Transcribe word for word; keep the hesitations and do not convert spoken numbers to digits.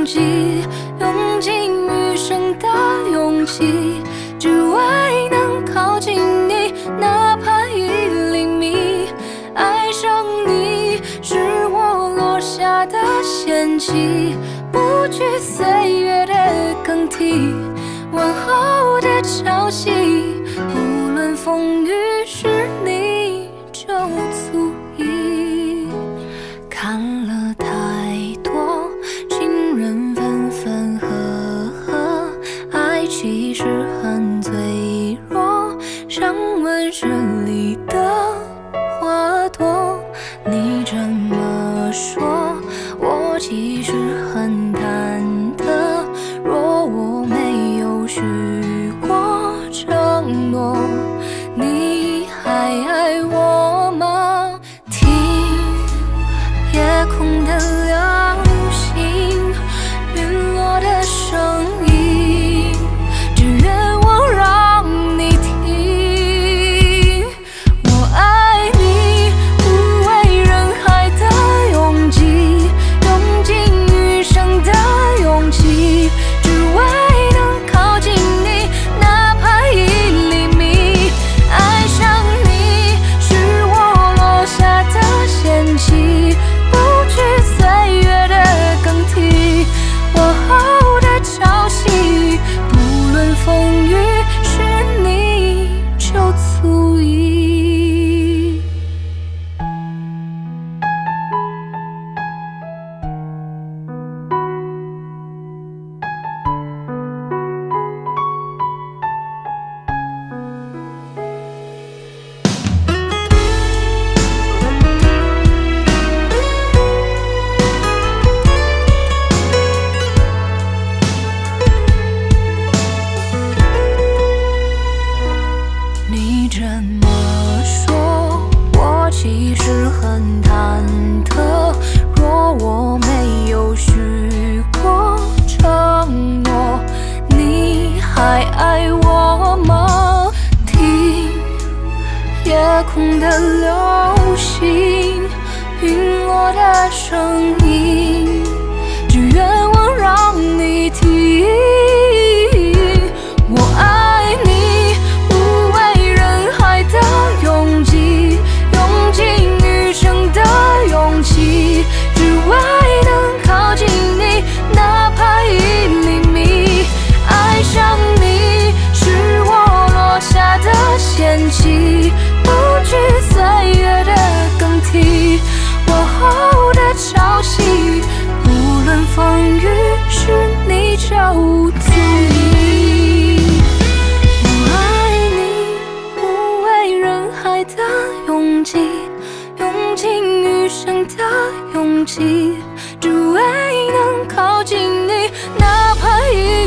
拥挤，用尽余生的勇气，只为能靠近你，哪怕一厘米。爱上你是我落下的陷阱，不惧岁月的更替，问候的潮汐，无论风雨是你就足以。看了太多情人分分合合，爱其实很脆弱，像温室里的花朵。你这么说，我其实很忐忑，若我没有许过承诺，你还爱我吗？听夜空的流星，陨落的声音，只愿我让你听。我爱你，不为人海的拥挤，用尽余生的勇气，只为能靠近你，哪怕一厘米。爱上你是我落下的陷阱，不惧岁月的更替，我后的潮汐，不论风雨是你就足以。你这么说，我其实很忐忑，若我没有许过承诺，你还爱我吗？听夜空的流星，陨落的声音，只愿我让你听。我爱你，不为人海的拥挤，用尽余生的勇气，只为能靠近你，哪怕一厘米。爱上你是我落下的陷阱，不惧岁月的更替，我后的潮汐，无论风雨是你就足以。我爱你，不为人海的拥挤，用尽余生的勇气，只为能靠近你，哪怕一